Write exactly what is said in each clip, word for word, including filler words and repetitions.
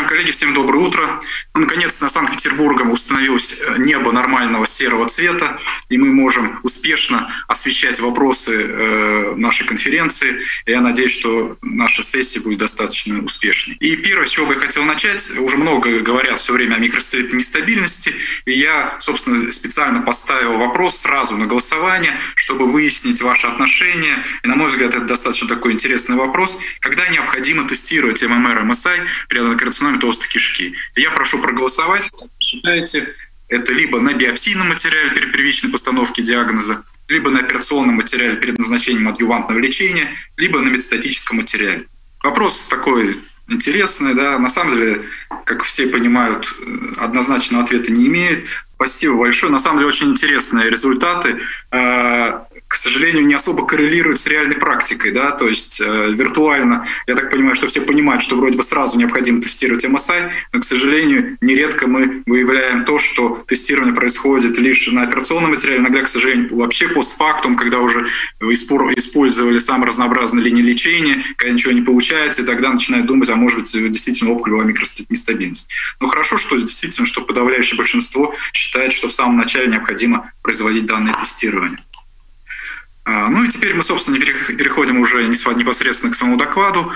Коллеги, всем доброе утро. Ну, наконец, над Санкт-Петербургом установилось небо нормального серого цвета, и мы можем успешно освещать вопросы э, нашей конференции. И я надеюсь, что наша сессия будет достаточно успешной. И первое, с чего бы я хотел начать, уже много говорят все время о микросредней нестабильности, и я, собственно, специально поставил вопрос сразу на голосование, чтобы выяснить ваши отношения. И, на мой взгляд, это достаточно такой интересный вопрос. Когда необходимо тестировать эм эм эр, эм эс ай при аденокарциноме толстой кишки? И я прошу проголосовать. Как вы считаете, это либо на биопсийном материале при первичной постановке диагноза, либо на операционном материале перед назначением адъювантного лечения, либо на метастатическом материале. Вопрос такой интересный, да, на самом деле, как все понимают, однозначного ответа не имеет. Спасибо большое. На самом деле очень интересные результаты. К сожалению, не особо коррелируют с реальной практикой, да, то есть э, виртуально, я так понимаю, что все понимают, что вроде бы сразу необходимо тестировать эм эс ай, но, к сожалению, нередко мы выявляем то, что тестирование происходит лишь на операционном материале, иногда, к сожалению, вообще постфактум, когда уже использовали самые разнообразные линии лечения, когда ничего не получается, и тогда начинают думать, а может быть, действительно опухоль была микростатинестабильность. Но хорошо, что действительно, что подавляющее большинство считает, что в самом начале необходимо производить данное тестирование. Ну и теперь мы, собственно, переходим уже непосредственно к самому докладу.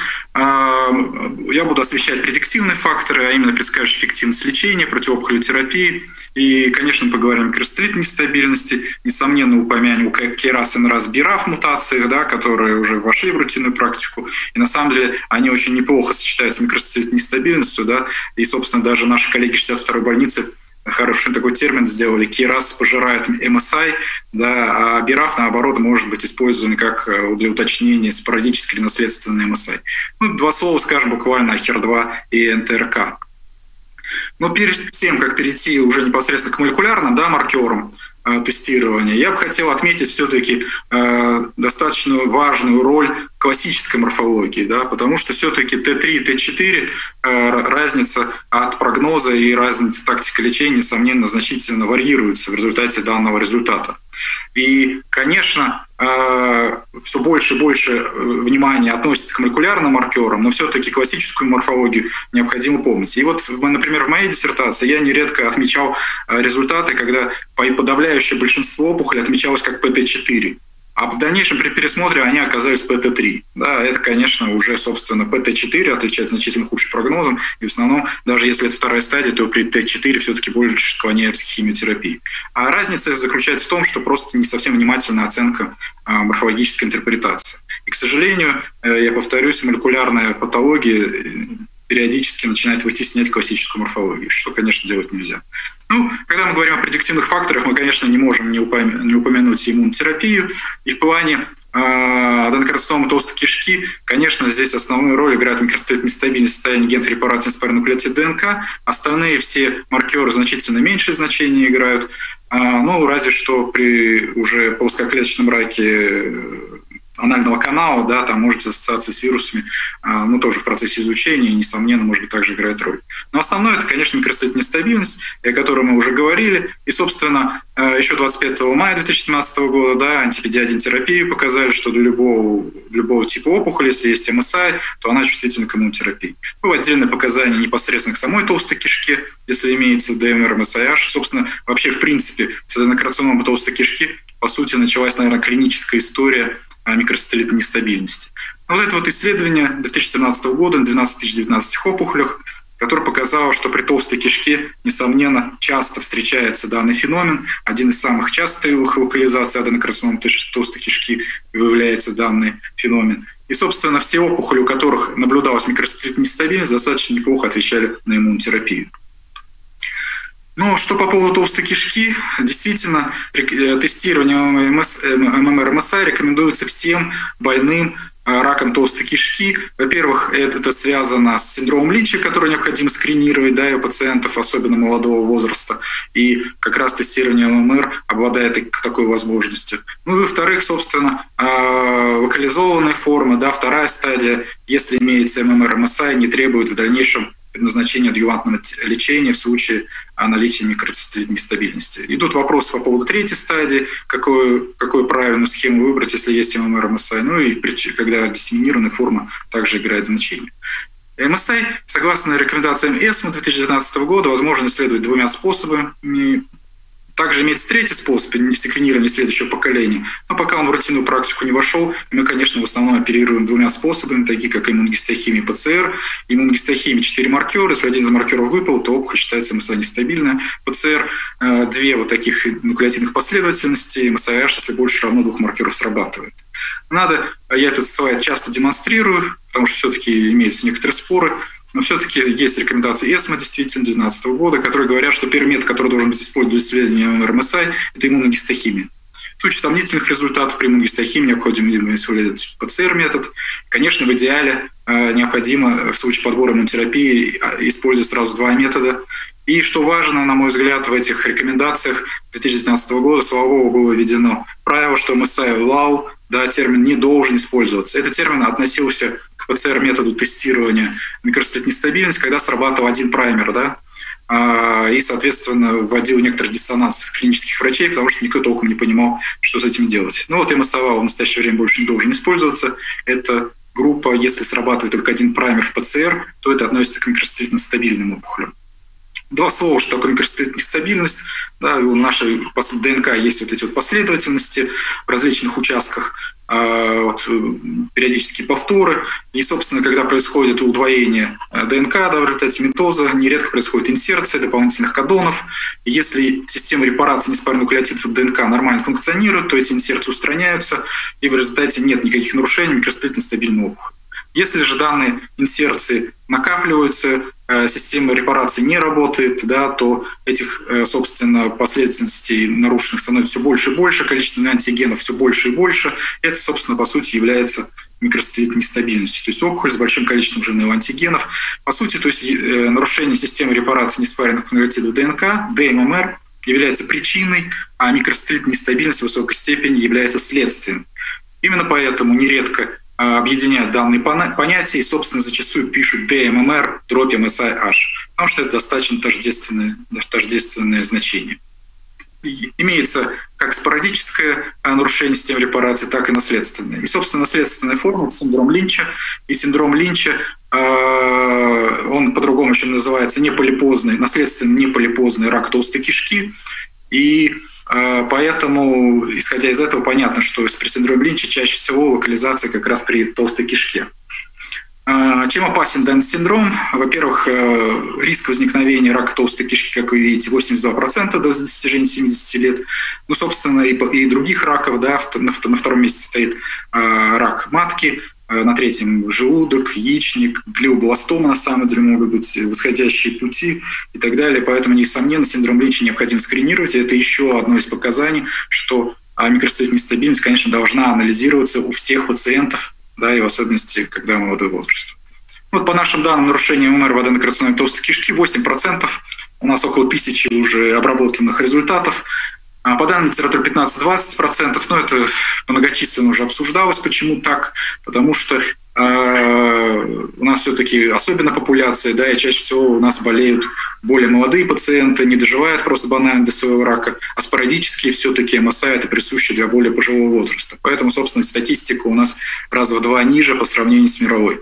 Я буду освещать предиктивные факторы, а именно предсказывающие эффективность лечения, противоопухолевой терапии. И, конечно, поговорим о микросателлитной нестабильности. Несомненно, упомянем о КРАС, НРАС, БИРАФ мутациях, да, которые уже вошли в рутинную практику. И на самом деле они очень неплохо сочетаются с микросателлитной нестабильностью. Да. И, собственно, даже наши коллеги шестьдесят второй больницы хороший такой термин сделали. КРАС пожирает эм эс ай, да, а БИРАФ, наоборот, может быть использован как для уточнения спорадической или наследственной эм эс ай. Ну, два слова скажем буквально о хер два и эн тэ эр ка. Но перед тем, как перейти уже непосредственно к молекулярным, да, маркерам э, тестирования, я бы хотел отметить все-таки э, достаточно важную роль классической морфологии, да, потому что все-таки тэ три и тэ четыре э, разница от прогноза и разница тактики лечения, несомненно, значительно варьируется в результате данного результата. И, конечно, э, все больше и больше внимания относится к молекулярным маркерам, но все-таки классическую морфологию необходимо помнить. И вот, например, в моей диссертации я нередко отмечал результаты, когда подавляющее большинство опухолей отмечалось как пэ тэ четыре. А в дальнейшем при пересмотре они оказались пэ тэ три. Да, это, конечно, уже, собственно, пэ тэ четыре отличается значительно худшим прогнозом. И в основном, даже если это вторая стадия, то при тэ четыре все-таки больше склоняются к химиотерапии. А разница заключается в том, что просто не совсем внимательная оценка а, морфологической интерпретации. И, к сожалению, я повторюсь, молекулярная патология периодически начинает вытеснять классическую морфологию, что, конечно, делать нельзя. Ну, когда мы говорим о предиктивных факторах, мы, конечно, не можем не, упомя- не упомянуть иммунотерапию. И в плане э, аденокарциномы толстой кишки, конечно, здесь основную роль играет микросателлитная нестабильность состояния генфрепарации споринуклеотид ДНК. Остальные все маркеры значительно меньшее значение играют. Э, ну, разве что при уже плоскоклеточном раке анального канала, да, там может ассоциация с вирусами, ну, тоже в процессе изучения, и, несомненно, может быть, также играет роль. Но основное, это, конечно, микросателлитная нестабильность, о которой мы уже говорили. И, собственно, еще двадцать пятого мая две тысячи семнадцатого года, да, антипедиадин-терапию показали, что для любого, для любого типа опухоли, если есть эм эс ай, то она чувствительна к иммунотерапии. Ну, отдельное показание непосредственно к самой толстой кишке, если имеется дэ эм эр, эм эс ай аш. Собственно, вообще, в принципе, с аденокарциномой толстой кишки, по сути, началась, наверное, клиническая история микросателлитной нестабильности. Вот это вот исследование две тысячи семнадцатого года на двенадцати тысячах девятнадцати опухолях, которое показало, что при толстой кишке, несомненно, часто встречается данный феномен. Один из самых частых локализаций аденокарциномы толстой кишки выявляется данный феномен. И, собственно, все опухоли, у которых наблюдалась микросателлитная нестабильность, достаточно неплохо отвечали на иммунотерапию. Ну, что по поводу толстой кишки, действительно, тестирование эм эм эр, эм эс ай рекомендуется всем больным раком толстой кишки. Во-первых, это, это связано с синдромом Линча, который необходимо скринировать, да, и у пациентов, особенно молодого возраста. И как раз тестирование эм эм эр обладает такой возможностью. Ну и во-вторых, собственно, локализованные формы, да, вторая стадия, если имеется эм эм эр, эм эс ай, не требует в дальнейшем назначения адъювантного лечения в случае наличия микросателлитной нестабильности. Идут вопросы по поводу третьей стадии, какую, какую правильную схему выбрать, если есть эм эм эр, эм эс ай, ну и когда диссеминированная форма также играет значение. эм эс ай, согласно рекомендациям эсмо две тысячи девятнадцатого года, возможно исследовать двумя способами. Также имеется третий способ секвенирования следующего поколения, но пока он в рутинную практику не вошел, мы, конечно, в основном оперируем двумя способами, такие как иммуногистохимия и пэ цэ эр. Иммуногистохимия — четыре маркера, если один из маркеров выпал, то опухоль считается эм эс ай нестабильной. пэ цэ эр — две вот таких нуклеотидных последовательности, эм эс ай эйч, если больше равно двух маркеров, срабатывает. Надо, я этот слайд часто демонстрирую, потому что все-таки имеются некоторые споры, но все-таки есть рекомендации эсмо действительно две тысячи девятнадцатого года, которые говорят, что первый метод, который должен быть использован для исследования эм эс ай, это иммуногистохимия. В случае сомнительных результатов при иммуногистохимии необходимо исследовать пэ цэ эр метод. Конечно, в идеале необходимо в случае подбора иммунотерапии использовать сразу два метода. И что важно, на мой взгляд, в этих рекомендациях две тысячи девятнадцатого года, слава богу, было введено правило, что эм эс ай аллоу, да, термин не должен использоваться. Этот термин относился к пэ цэ эр методу тестирования микроцеллюлярной нестабильности, когда срабатывал один праймер, да, и, соответственно, вводил некоторый диссонанс клинических врачей, потому что никто толком не понимал, что с этим делать. Ну вот эм эс ай аллоу в настоящее время больше не должен использоваться. Это группа, если срабатывает только один праймер в пэ цэ эр, то это относится к микроцеллюлярно стабильным опухолям. Два слова, что такое микроцеллюлярная нестабильность. Да, у нашей ДНК есть вот эти вот последовательности в различных участках, вот, периодические повторы. И, собственно, когда происходит удвоение ДНК, да, в результате митоза, нередко происходит инсерция дополнительных кодонов. И если система репарации неспаренных нуклеотидов в ДНК нормально функционирует, то эти инсерции устраняются, и в результате нет никаких нарушений микроцеллюлярно стабильной опухоли. Если же данные инсерции накапливаются, система репарации не работает, да, то этих, собственно, последовательностей нарушенных становится все больше и больше, количество антигенов все больше и больше. Это, собственно, по сути, является микроцеллюлярной нестабильностью. То есть опухоль с большим количеством же антигенов. По сути, то есть нарушение системы репарации неспаренных нуклеотидов ДНК, ди эм эм эр, является причиной, а микроцеллюлярная нестабильность в высокой степени является следствием. Именно поэтому нередко объединяют данные понятия и, собственно, зачастую пишут ди эм эм эр дробь эм эс ай эйч, потому что это достаточно тождественное, тождественное значение. И имеется как спорадическое нарушение системы репарации, так и наследственное. И, собственно, наследственная форма — это синдром Линча. И синдром Линча, он по-другому еще называется неполипозный, наследственный неполипозный рак толстой кишки. И поэтому, исходя из этого, понятно, что при синдроме Линча чаще всего локализация как раз при толстой кишке. Чем опасен данный синдром? Во-первых, риск возникновения рака толстой кишки, как вы видите, восемьдесят два процента до достижения семидесяти лет. Ну, собственно, и, и других раков, да, на втором месте стоит рак матки, на третьем желудок, яичник, глиобластома, на самом деле могут быть восходящие пути и так далее. Поэтому, несомненно, синдром Линча необходимо скринировать. И это еще одно из показаний, что микроцеллюлярная нестабильность, конечно, должна анализироваться у всех пациентов, да, и в особенности, когда молодой возраст. Вот по нашим данным, нарушение эм эм эр в аденокарциномы толстой кишки восемь процентов. У нас около тысячи уже обработанных результатов. По данным литературы пятнадцать-двадцать процентов, но это многочисленно уже обсуждалось. Почему так? Потому что э, у нас все-таки особенно популяция, да, и чаще всего у нас болеют более молодые пациенты, не доживают просто банально до своего рака, а спорадически все-таки эм эс ай это присуще для более пожилого возраста. Поэтому, собственно, статистика у нас раза в два ниже по сравнению с мировой.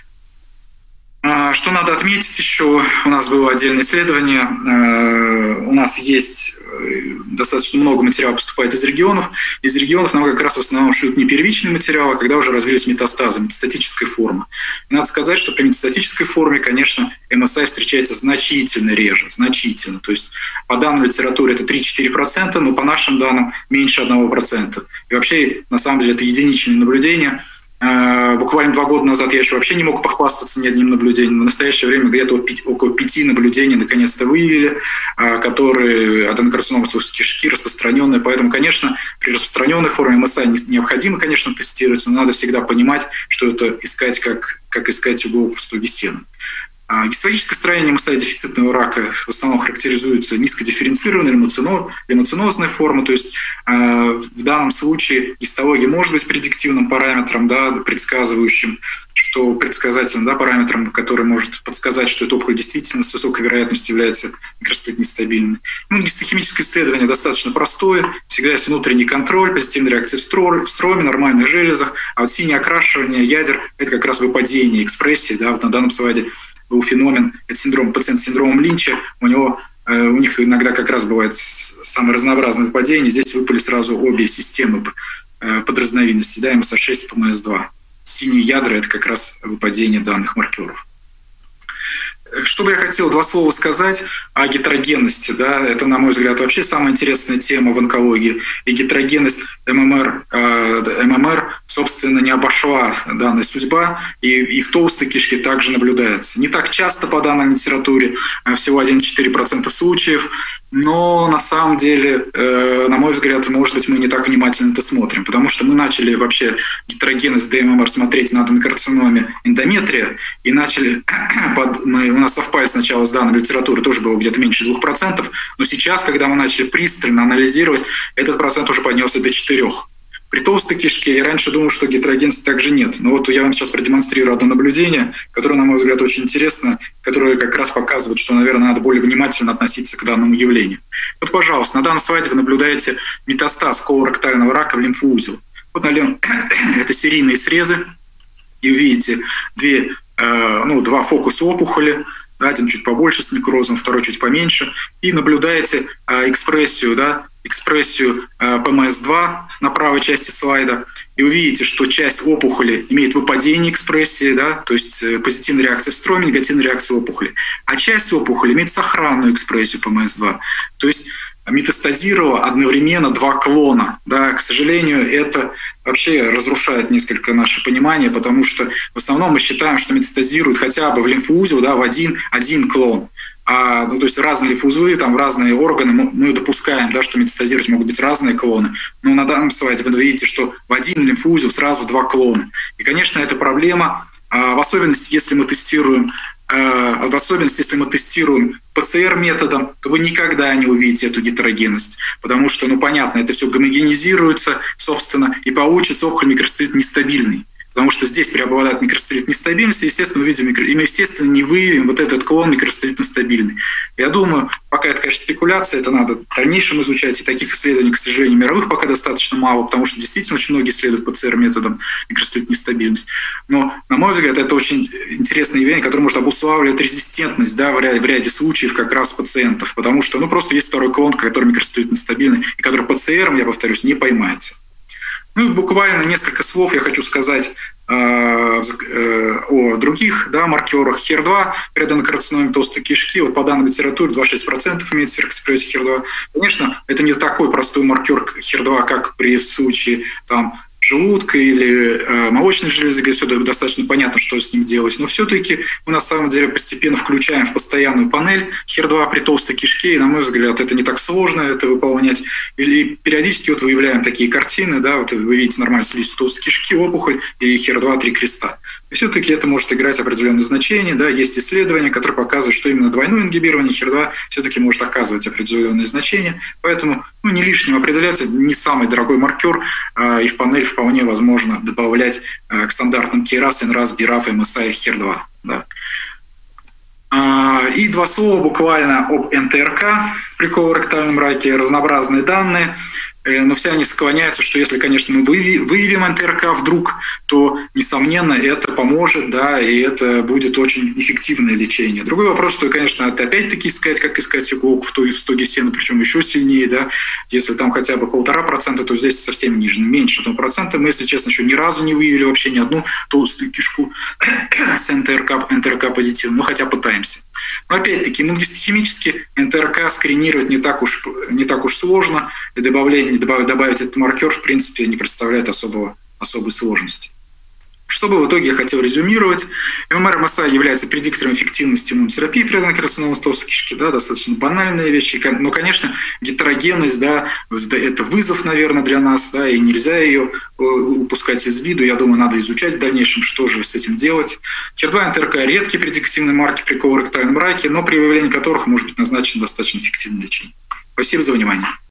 Что надо отметить еще, у нас было отдельное исследование, у нас есть достаточно много материалов поступает из регионов. Из регионов нам как раз в основном шлют не первичные материалы, а когда уже развились метастазы, метастатическая форма. И надо сказать, что при метастатической форме, конечно, эм эс ай встречается значительно реже, значительно. То есть по данным литературы это три-четыре процента, но по нашим данным меньше одного процента. И вообще, на самом деле, это единичные наблюдения. Буквально два года назад я еще вообще не мог похвастаться ни одним наблюдением. Но в настоящее время где-то около пяти наблюдений наконец-то выявили, которые аденокарциномы толстой кишки распространенные. Поэтому, конечно, при распространенной форме эм эс ай необходимо, конечно, тестировать, но надо всегда понимать, что это искать, как, как искать угол в стоге сена. Гистологическое строение мастодефицитного рака в основном характеризуется низкодифференцированной лимфоцинозной формой, то есть в данном случае гистология может быть предиктивным параметром, да, предсказывающим, что предсказательным, да, параметром, который может подсказать, что эта опухоль действительно с высокой вероятностью является микроцитит нестабильной. Ну, гистохимическое исследование достаточно простое, всегда есть внутренний контроль, позитивная реакция в строме, нормальных железах, а вот синее окрашивание ядер – это как раз выпадение экспрессии, да, вот на данном слайде был феномен, это синдром, пациент с синдромом Линча, у него, э, у них иногда как раз бывает самое разнообразное выпадение, здесь выпали сразу обе системы э, подразновидности, да, эм эс ар шесть и пэ эм эс два. Синие ядра – это как раз выпадение данных маркеров. Что бы я хотел два слова сказать о гетерогенности. Да? Это, на мой взгляд, вообще самая интересная тема в онкологии. И гетерогенность эм эм эр, э, эм эм эр собственно, не обошла данная судьба, и, и в толстой кишке также наблюдается. Не так часто по данной литературе, всего один целых четыре десятых процента случаев, но на самом деле, э, на мой взгляд, может быть, мы не так внимательно это смотрим, потому что мы начали вообще гетерогенность ди эм эм эр смотреть на аденокарциноме эндометрия, и начали, под, мы, у нас совпали сначала с данной литературой, тоже было где-то меньше двух процентов, но сейчас, когда мы начали пристально анализировать, этот процент уже поднялся до четырёх. При толстой кишке я раньше думал, что гетерогенности также нет. Но вот я вам сейчас продемонстрирую одно наблюдение, которое, на мой взгляд, очень интересно, которое как раз показывает, что, наверное, надо более внимательно относиться к данному явлению. Вот, пожалуйста, на данном слайде вы наблюдаете метастаз колоректального рака в лимфоузел. Вот это серийные срезы, и увидите две, ну, два фокуса опухоли, один чуть побольше с некрозом, второй чуть поменьше, и наблюдаете экспрессию, да, экспрессию пэ эм эс два на правой части слайда, и увидите, что часть опухоли имеет выпадение экспрессии, да, то есть позитивная реакция в строме, негативная реакция опухоли, а часть опухоли имеет сохранную экспрессию пэ эм эс два, то есть метастазировало одновременно два клона. Да, к сожалению, это вообще разрушает несколько наше понимание, потому что в основном мы считаем, что метастазирует хотя бы в лимфоузел, да, в один, один клон. А, ну, то есть разные лимфоузлы, там разные органы, мы допускаем, да, что метастазировать могут быть разные клоны. Но на данном слайде вы видите, что в один лимфоузел сразу два клона. И, конечно, это проблема, а, в особенности, если мы тестируем в особенности, если мы тестируем пэ цэ эр методом, то вы никогда не увидите эту гетерогенность, потому что, ну, понятно, это все гомогенизируется, собственно, и получится опухоль микроцитит нестабильный. Потому что здесь преобладает микроцитит нестабильности, естественно, мы видим, и мы, естественно, не выявим вот этот клон микроцитит нестабильный. Я думаю, пока это, конечно, спекуляция, это надо в дальнейшем изучать, и таких исследований, к сожалению, мировых пока достаточно мало, потому что действительно очень многие исследуют пэ цэ эр методом микроцитит нестабильность. Но, на мой взгляд, это очень интересное явление, которое может обуславливать резистентность, да, в ряде, в ряде случаев как раз пациентов, потому что, ну, просто есть второй клон, который микроцитит нестабильный, и который пэ цэ эр, я повторюсь, не поймается. Ну и буквально несколько слов я хочу сказать э, э, о других, да, маркерах. хер два при аденокарциноме толстой кишки, вот по данной литературе двадцать шесть процентов имеет сверхэкспрессию хер два. Конечно, это не такой простой маркер хер два, как при случае там желудка или э, молочной железы, где все достаточно понятно, что с ним делать. Но все-таки мы на самом деле постепенно включаем в постоянную панель хер два при толстой кишке, и, на мой взгляд, это не так сложно это выполнять. И, и периодически вот выявляем такие картины, да, вот вы видите нормальную слизистую толстой кишки, опухоль и хер два три креста. И все-таки это может играть определенное значение. Да, есть исследования, которые показывают, что именно двойное ингибирование хер два все-таки может оказывать определенные значения. Поэтому, ну, не лишним определять, это не самый дорогой маркер, э, и в панель вполне возможно добавлять э, к стандартным кейрас, эн-рас, бирав, эм эс а и хер два. Да. И два слова буквально об эн тэ эр ка при колоректальном раке. Разнообразные данные, но все они склоняются, что если, конечно, мы выявим эн тэ эр ка вдруг, то, несомненно, это поможет, да, и это будет очень эффективное лечение. Другой вопрос, что, конечно, это опять-таки искать, как искать иголку в той в стоге сена, причем еще сильнее, да, если там хотя бы полтора процента, то здесь совсем ниже, меньше одного процента. Мы, если честно, еще ни разу не выявили вообще ни одну толстую кишку с эн тэ эр ка, эн тэ эр ка позитивным, но хотя пытаемся. Но опять-таки, иммуногистохимически эн тэ эр ка скринировать не так уж, не так уж сложно, и добавление, добавить, добавить этот маркер, в принципе, не представляет особого, особой сложности. Чтобы в итоге я хотел резюмировать, ММР-МСА является предиктором эффективности иммунотерапии при аденокарциноме толстой кишки, да, достаточно банальные вещи, но, конечно, гетерогенность, да, это вызов, наверное, для нас, да, и нельзя ее упускать из виду. Я думаю, надо изучать в дальнейшем, что же с этим делать. Хер два эн тэ эр ка – редкие предиктивные марки при колоректальном раке, но при выявлении которых может быть назначено достаточно эффективное лечение. Спасибо за внимание.